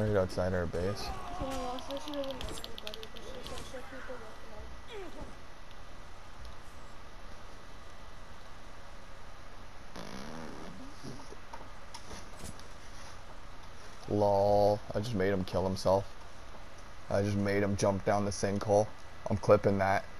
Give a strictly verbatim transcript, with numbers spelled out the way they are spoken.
Right outside our base. Someone else, this isn't anybody, but she said she'll keep it looking like. Lol. I just made him kill himself. I just made him jump down the sinkhole. I'm clipping that.